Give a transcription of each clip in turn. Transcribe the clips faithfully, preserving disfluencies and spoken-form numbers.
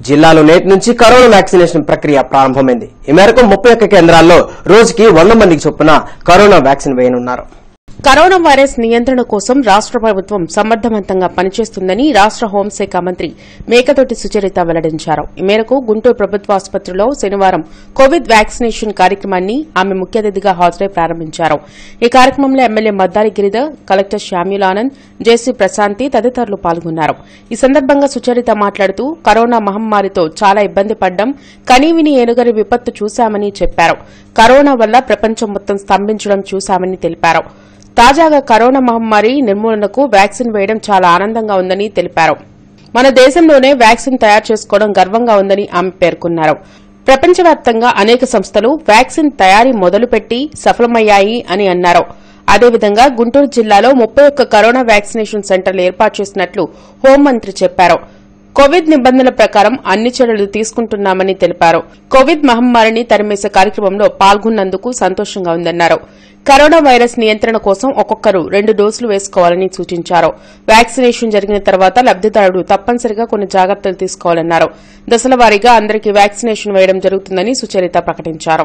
జిల్లాలో నేటి నుంచి కరోనా వ్యాక్సినేషన్ ప్రక్రియ ప్రారంభమైంది. ఈ మేరకు ముప్పై ఒక్క కేంద్రాల్లో రోజుకి వంద మందికి చొప్పున కరోనా వ్యాక్సిన్ వేయనున్నారు. కరోనా వైరస్ నియంత్రణ కోసం రాష్ట ప్రభుత్వం సమర్థవంతంగా పనిచేస్తుందని రాష్ట హోంశాఖ మంత్రి మేకతోటి సుచరిత వెల్లడించారు. ఈ మేరకు గుంటూరు ప్రభుత్వ ఆసుపత్రిలో శనివారం కోవిడ్ వ్యాక్సినేషన్ కార్యక్రమాన్ని ఆమె ముఖ్య అతిథిగా హాజరై ప్రారంభించారు. ఈ కార్యక్రమంలో MLA Maddali Giridhar, collector Samuel Anand, JC Prashanti తదితరులు పాల్గొన్నారు. ఈ సందర్భంగా సుచరిత మాట్లాడుతూ కరోనా మహమ్మారితో చాలా ఇబ్బంది పడ్డం, కనీవిని ఏనుగని విపత్తు చూశామని చెప్పారు. కరోనా వల్ల ప్రపంచం మొత్తం స్తంభించడం చూశామని తెలిపారు. తాజాగా కరోనా మహమ్మారి నిర్మూలనకు వ్యాక్సిన్ వేయడం చాలా ఆనందంగా ఉందని తెలిపారు. మన దేశంలోనే వ్యాక్సిన్ తయారు చేసుకోవడం గర్వంగా ఉందని ఆమె పేర్కొన్నారు. ప్రపంచవ్యాప్తంగా అనేక సంస్థలు వ్యాక్సిన్ తయారీ మొదలుపెట్టి సఫలమయ్యాయి అని అన్నారు. అదేవిధంగా గుంటూరు జిల్లాలో ముప్పై ఒక్క కరోనా వ్యాక్సినేషన్ సెంటర్లు ఏర్పాటు చేసినట్లు హోంమంత్రి చెప్పారు. కోవిడ్ నిబంధనల ప్రకారం అన్ని చర్యలు తీసుకుంటున్నామని తెలిపారు. కోవిడ్ మహమ్మారిని తరిమేసే కార్యక్రమంలో పాల్గొన్నందుకు సంతోషంగా ఉందన్నారు. కరోనా వైరస్ నియంత్రణ కోసం ఒక్కొక్కరు రెండు డోసులు వేసుకోవాలని సూచించారు. వ్యాక్సినేషన్ జరిగిన తర్వాత లబ్దిదారుడు తప్పనిసరిగా కొన్ని జాగ్రత్తలు తీసుకోవాలన్నారు. దశల వారీగా అందరికీ వ్యాక్సినేషన్ వేయడం జరుగుతుందని సుచరిత ప్రకటించారు.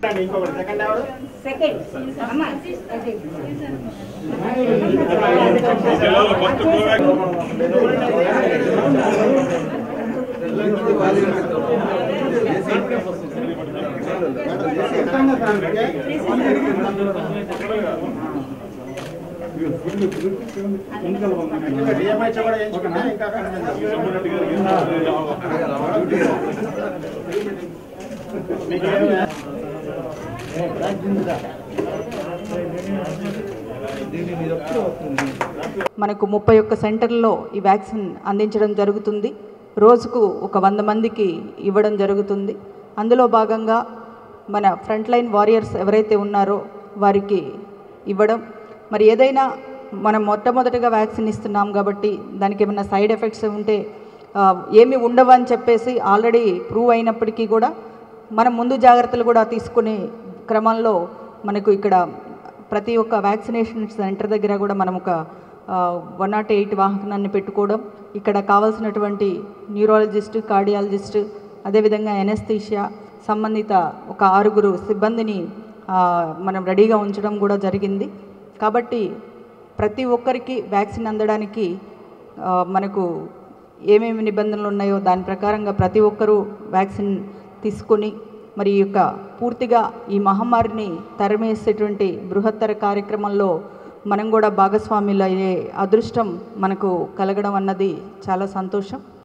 మనకు ముప్పై ఒక్క సెంటర్లో ఈ వ్యాక్సిన్ అందించడం జరుగుతుంది. రోజుకు ఒక వంద మందికి ఇవ్వడం జరుగుతుంది. అందులో భాగంగా మన ఫ్రంట్ లైన్ వారియర్స్ ఎవరైతే ఉన్నారో వారికి ఇవ్వడం, మరి ఏదైనా మనం మొట్టమొదటిగా వ్యాక్సిన్ ఇస్తున్నాం కాబట్టి దానికి ఏమైనా సైడ్ ఎఫెక్ట్స్ ఉంటే ఏమి ఉండవు అని చెప్పేసి ఆల్రెడీ ప్రూవ్ అయినప్పటికీ కూడా మనం ముందు జాగ్రత్తలు కూడా తీసుకునే క్రమంలో మనకు ఇక్కడ ప్రతి ఒక్క వ్యాక్సినేషన్ సెంటర్ దగ్గర కూడా మనం ఒక వన్ నాట్ ఎయిట్ వాహనాన్ని పెట్టుకోవడం, ఇక్కడ కావాల్సినటువంటి న్యూరాలజిస్ట్, కార్డియాలజిస్ట్, అదేవిధంగా ఎనెస్థీషియా సంబంధిత ఒక ఆరుగురు సిబ్బందిని మనం రెడీగా ఉంచడం కూడా జరిగింది. కాబట్టి ప్రతి ఒక్కరికి వ్యాక్సిన్ అందడానికి మనకు ఏమేమి నిబంధనలు ఉన్నాయో దాని ప్రకారంగా ప్రతి ఒక్కరూ వ్యాక్సిన్ తీసుకొని మరి యొక్క పూర్తిగా ఈ మహమ్మారిని తరిమేసేటువంటి బృహత్తర కార్యక్రమంలో మనం కూడా భాగస్వాములు అయ్యే అదృష్టం మనకు కలగడం అన్నది చాలా సంతోషం.